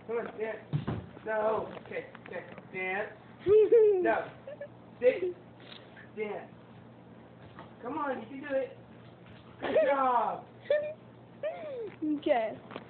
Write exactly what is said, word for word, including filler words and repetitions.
Come on, dance. No. Okay, okay. Dance. No. Sit. Dance. Come on, you can do it. Good job. Okay.